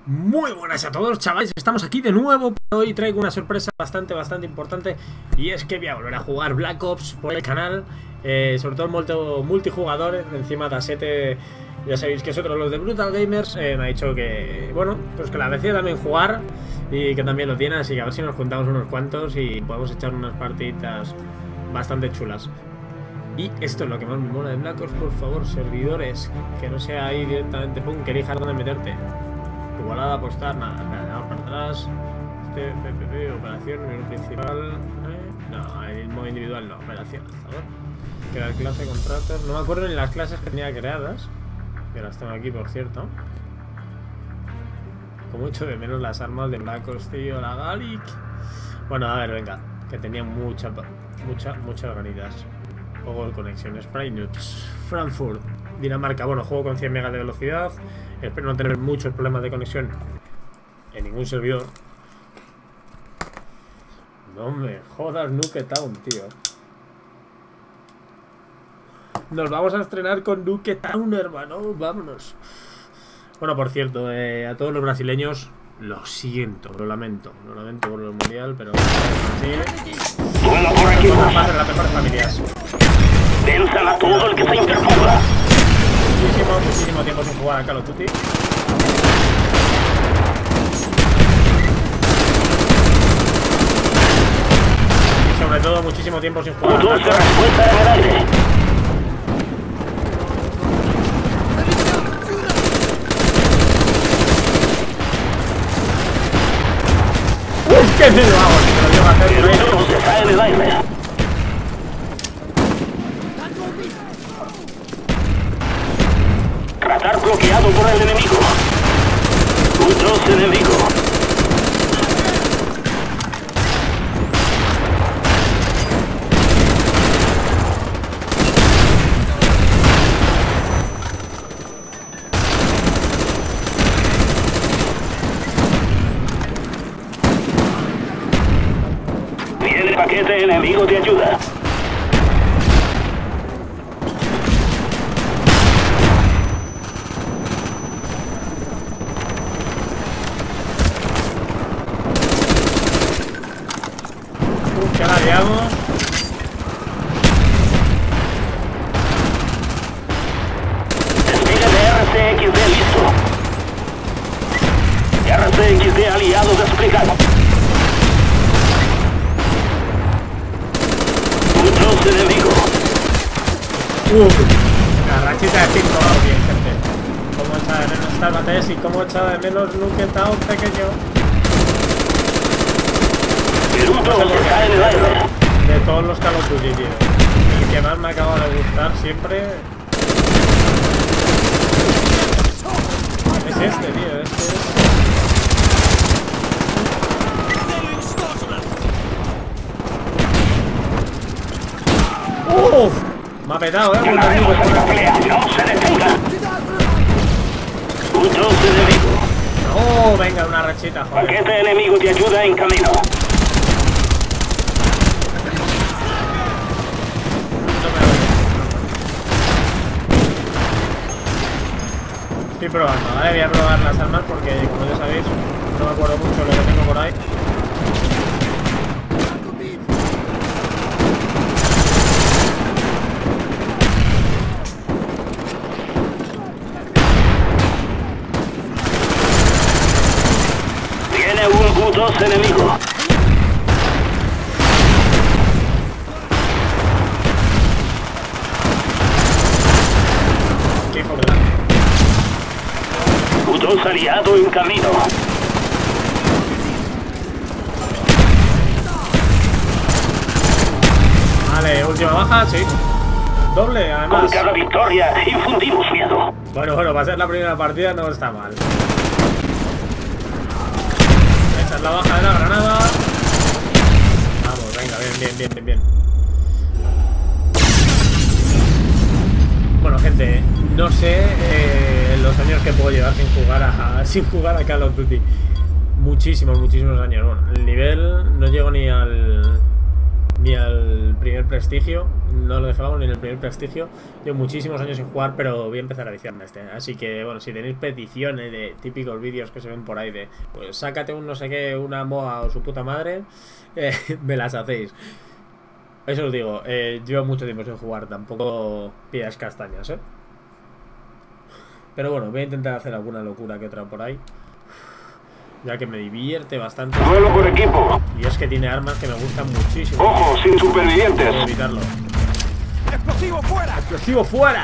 Muy buenas a todos, chavales, estamos aquí de nuevo. Hoy traigo una sorpresa bastante importante. Y es que voy a volver a jugar Black Ops por el canal, sobre todo multijugador. Encima de A7, ya sabéis que es otro de los de Brutal Gamers. Me ha dicho que, bueno, pues que la decía también jugar y que también lo tiene. Así que a ver si nos juntamos unos cuantos y podemos echar unas partiditas bastante chulas. Y esto es lo que más me mola de Black Ops, por favor, servidores, que no sea ahí directamente, pum, que elijas dónde meterte. Igualada, apostar, nada, vamos para atrás. Operación, menú principal. No, el modo individual no, operación. A ver. Crear clase, contratos. No me acuerdo ni las clases que tenía creadas. Que las tengo aquí, por cierto. Como echo de menos las armas de Black Ops, tío, la Gallic. Bueno, a ver, venga. Que tenía muchas ganitas. Juego de conexión. Spray Nuts. Frankfurt, Dinamarca. Bueno, juego con 100 megas de velocidad. Espero no tener muchos problemas de conexión en ningún servidor. No me jodas, Nuke Town, tío. Nos vamos a estrenar con Nuke Town, hermano. Vámonos. Bueno, por cierto, a todos los brasileños, lo siento, lo lamento por el mundial, pero sí. Bueno, por aquí vamos a las mejores familias. Venzan a todo el que se interponga. Muchísimo tiempo sin jugar a Call of Duty. Y sobre todo muchísimo tiempo sin jugar a Dulce respuesta en el aire. ¡Uf, qué me lo hago! Si me lo llevo a hacer, El otro se cae en el aire. Radar bloqueado por el enemigo. Un trozo enemigo. Viene el paquete enemigo de ayuda. Que la liamos. Despliegue de RCXD listo. RCXD aliado desplegado. Un trozo enemigo. La rachita de 5 va bien, gente. Cómo echa de menos estas batallas y cómo echa de menos Nuke Town pequeño. El un trozo se cae en el aire. De todos los Call of Duty, tío. El que más me acaba de gustar siempre es este, tío. Este es... ¡Uf! Me ha petado, Ganaremos esta pelea, no se detenga. Un trozo enemigo. ¡Oh! Venga, una rachita, joder. Paquete enemigo de ayuda en camino. Estoy probando, ¿vale? Voy a probar las armas porque, como ya sabéis, no me acuerdo mucho lo que tengo por ahí. Viene un U2 enemigo. Qué joder. U2 aliado en camino. Vale, última baja, sí. Doble, Con además. cada victoria infundimos miedo. Bueno, va a ser la primera partida, no está mal. Esta es la baja de la granada. Vamos, venga, bien. Bueno, gente, no sé los años que puedo llevar sin jugar a Call of Duty. Muchísimos años. Bueno, el nivel no llego ni al ni al primer prestigio. No lo dejamos ni en el primer prestigio. Llevo muchísimos años sin jugar, pero voy a empezar a viciarme este. Así que, bueno, si tenéis peticiones de típicos vídeos que se ven por ahí de, pues sácate un no sé qué, una MOA o su puta madre, me las hacéis. Eso os digo, llevo mucho tiempo sin jugar, tampoco pillas castañas, Pero bueno, voy a intentar hacer alguna locura que otra por ahí, ya que me divierte bastante. Duelo por equipo. Y es que tiene armas que me gustan muchísimo. Ojo, sin supervivientes. Voy a evitarlo. ¡Explosivo fuera! ¡Explosivo fuera!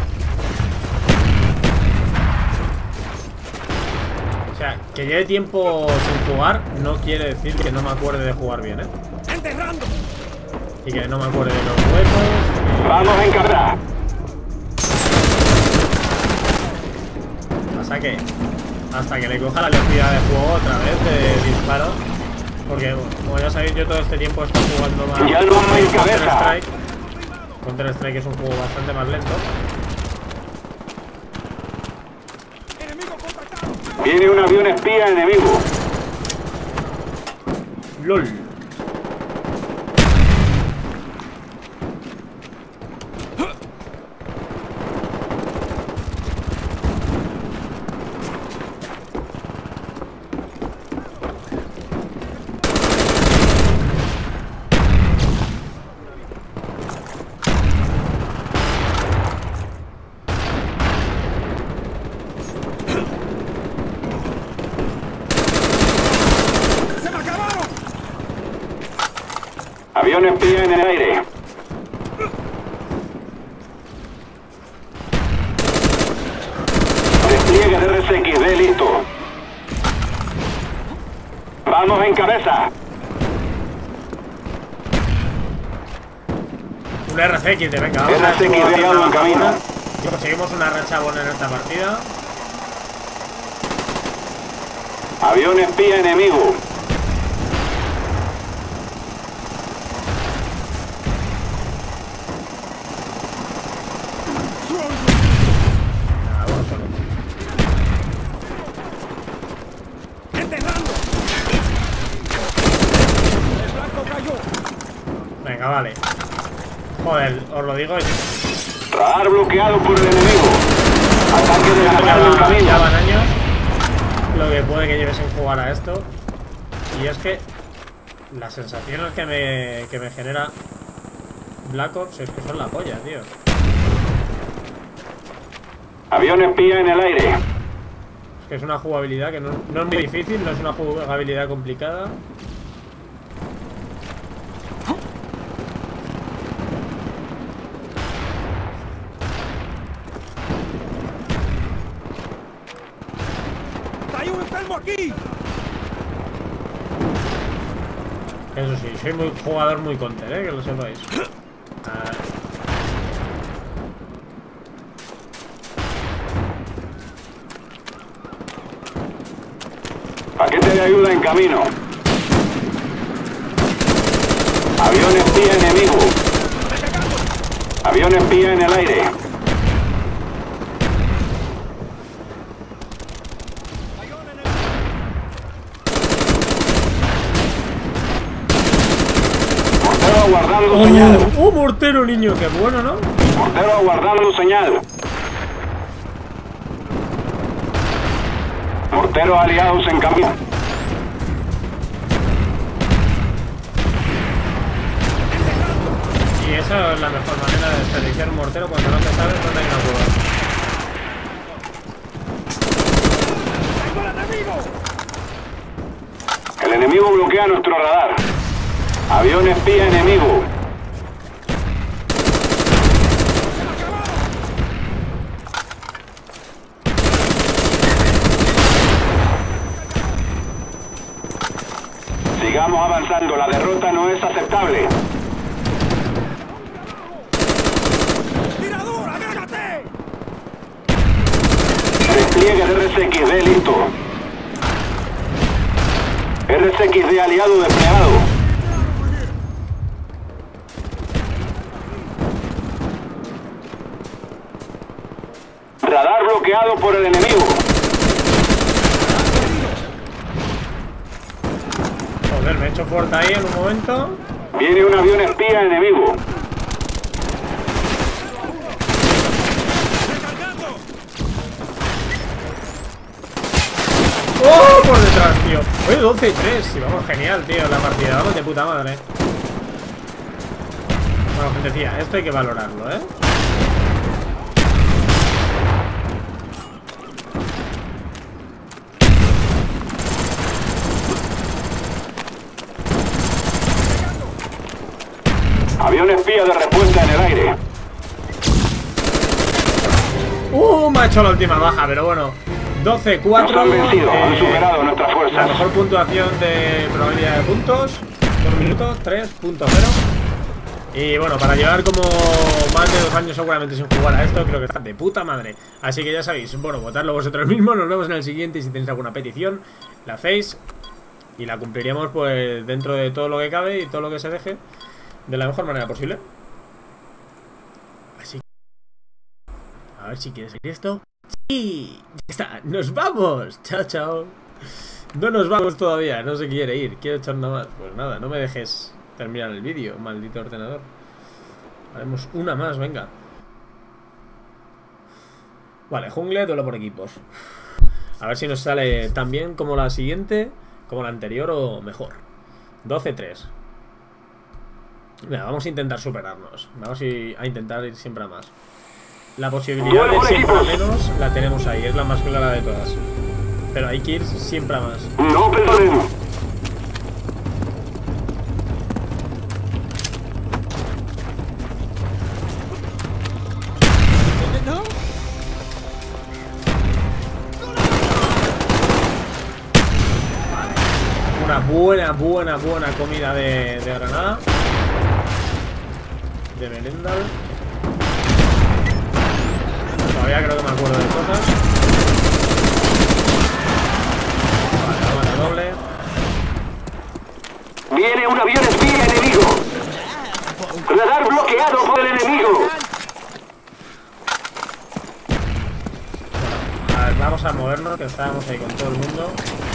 O sea, que lleve tiempo sin jugar no quiere decir que no me acuerde de jugar bien, ¡Enterrando! Y que no me acuerde de los huecos. Vamos en carrera. Pasa que hasta que le coja la velocidad de juego otra vez de disparo. Porque, como ya sabéis, yo todo este tiempo he estado jugando más Ya no hay cabeza. Counter-Strike. Counter-Strike es un juego bastante más lento. ¡Enemigo contactado! Viene un avión espía enemigo. LOL. ¡Se me acabaron! Avión espía en el aire. Despliegue de RSXD listo. Vamos en cabeza. Un RCX de venga, vamos a ver si RCX puedo hacer de una en camino. vacuna. Si conseguimos una racha buena en esta partida. Avión espía enemigo. Nada, bueno, solo. ¡Enterrando! ¡El blanco cayó! Venga, vale. Joder, os lo digo. Radar bloqueado por el enemigo. Ataque de Ya radar en camino. van años lo que puede que lleve sin jugar a esto. Y es que las sensaciones que me genera Black Ops es que son la polla, tío. Avión espía en el aire. Es que es una jugabilidad que no es muy difícil, no es una jugabilidad complicada. ¡Hay un enfermo aquí! Eso sí, soy muy jugador muy counter, que lo sepáis. Paquete de ayuda en camino. Avión espía enemigo. Avión espía en el aire. Mortero aguardando señal. ¡Oh, mortero, niño! ¡Qué bueno, ¿no? Mortero aguardando señal. Morteros aliados en camino. Y esa es la mejor manera de desperdiciar un mortero cuando no te sabes dónde hay una cueva. ¡Tengo al enemigo! El enemigo bloquea nuestro radar. Avión espía enemigo. Sigamos avanzando, la derrota no es aceptable. ¡Tirador, agárrate! Despliegue de RSXD listo. RSXD aliado desplegado. Radar bloqueado por el enemigo. Joder, me he hecho fuerte ahí en un momento. Viene un avión espía enemigo. ¡Oh! Por detrás, tío. Oye, 12-3. Y vamos, genial, tío, la partida. Vamos de puta madre. Bueno, gente, decía, esto hay que valorarlo, ¿eh? Avión espía de respuesta en el aire. Me ha hecho la última baja, pero bueno. 12-4. Nos han vencido, han superado nuestras La fuerzas. mejor puntuación de probabilidad de puntos por minuto, 3.0. Y bueno, para llevar como más de 2 años seguramente sin jugar a esto, creo que está de puta madre. Así que ya sabéis, bueno, votadlo vosotros mismos. Nos vemos en el siguiente y si tenéis alguna petición, la hacéis y la cumpliremos pues dentro de todo lo que cabe y todo lo que se deje de la mejor manera posible. Así que a ver si quieres seguir esto. ¡Sí! ¡Ya está! ¡Nos vamos! ¡Chao, chao! No nos vamos todavía, no se quiere ir. Quiero echar nada más. Pues nada, no me dejes terminar el vídeo, maldito ordenador. Haremos una más, venga. Vale, jungle, duelo por equipos. A ver si nos sale tan bien como la siguiente, como la anterior o mejor. 12-3. Mira, vamos a intentar superarnos. Vamos a intentar ir siempre a más. La posibilidad de ir siempre a menos la tenemos ahí, es la más clara de todas. Pero hay que ir siempre a más. No perderemos. Una buena comida de granada. De merendal. Todavía creo que me acuerdo de cosas. Vale, vamos a doble. Viene un avión espía enemigo. Radar bloqueado por el enemigo. A ver, vamos a movernos, que estábamos ahí con todo el mundo.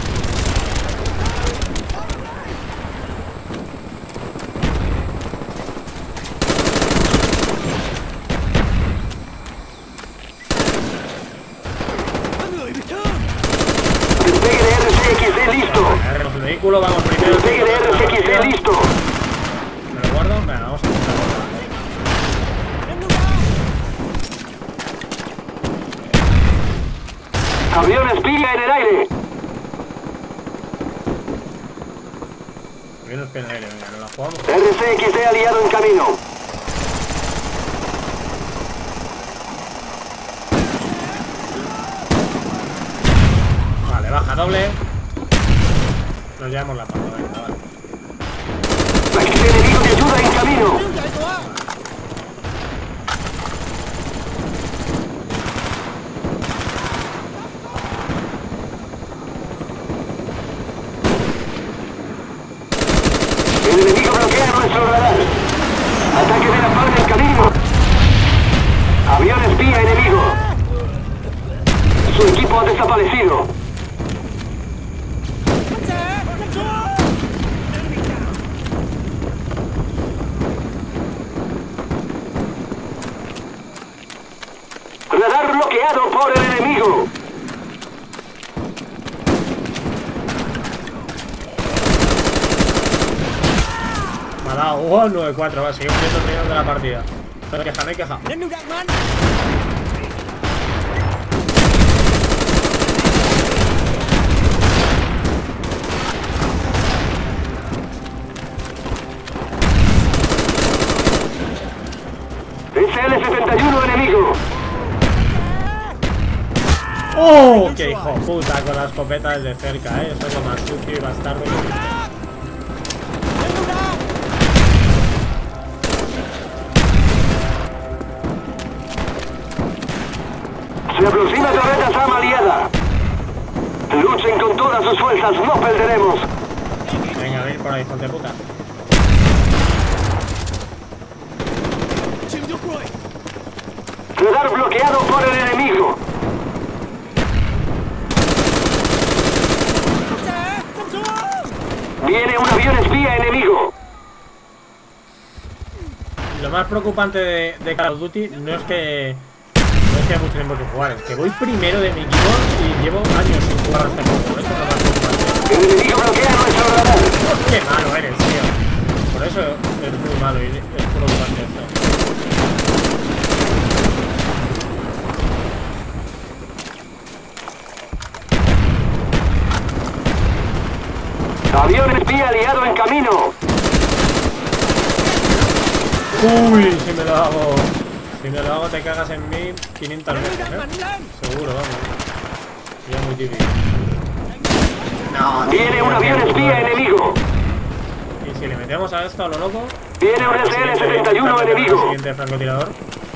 Listo. Agarremos el vehículo, vamos primero. Despegue de RCXD listo. Me lo guardo, venga, vamos a intentar guardar. Avión espía en el aire. Avión espía en el aire, venga, nos la jugamos. RCXD aliado en camino. Vale, baja doble. Nos llevamos la palma, venga, vale. Enemigo de ayuda en camino. El enemigo bloquea nuestro radar. Ataque de la palma en camino. Avión espía enemigo. Su equipo ha desaparecido. Radar bloqueado por el enemigo. Me ha dado 9-4, va, seguimos viendo el final de la partida. No hay queja, no hay queja. SL-71 enemigo. ¡Oh! ¡Qué hijo puta con la escopeta desde cerca, Eso es lo más sucio y bastardo que existe. Se aproxima torreta SAM aliada. Luchen con todas sus fuerzas, no perderemos. Venga, ven por ahí, hijo de puta. Radar bloqueado por el enemigo. Viene un avión espía enemigo. más preocupante de Call of Duty no es que haya mucho tiempo que jugar, es que voy primero de mi equipo y llevo años sin jugar hasta juego. Eso es lo más preocupante. El enemigo bloquea nuestro radar. ¡Qué malo eres, tío! Por eso es muy malo y es preocupante esto. Avión espía aliado en camino. Uy, si me lo hago te cagas en mí 500 veces, seguro, vamos. Ya muy típico. No, Viene un avión espía enemigo. Y si le metemos a esto a lo loco. Viene un SR-71 enemigo. Siguiente francotirador.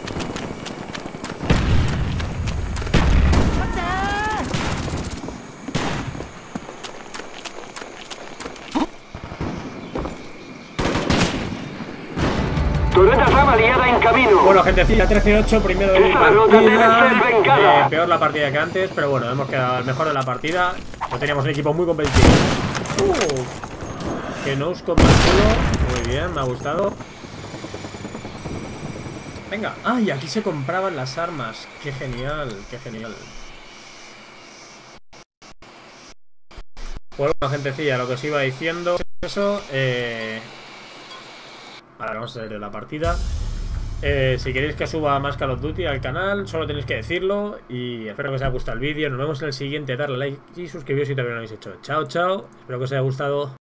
Torreta Ram aliada en camino. Bueno, gentecilla, 13-8, primero de mi Esa ronda debe ser partida. vengada. Peor la partida que antes, pero bueno, hemos quedado el mejor de la partida. No teníamos un equipo muy competitivo. Que no os con muy bien, me ha gustado. Venga, ay, aquí se compraban las armas. Qué genial, qué genial. Bueno, gentecilla, lo que os iba diciendo es eso. Vale, vamos a salir de la partida. Si queréis que suba más Call of Duty al canal, solo tenéis que decirlo. Y espero que os haya gustado el vídeo. Nos vemos en el siguiente. Darle like y suscribiros si todavía no lo habéis hecho. Chao, chao. Espero que os haya gustado.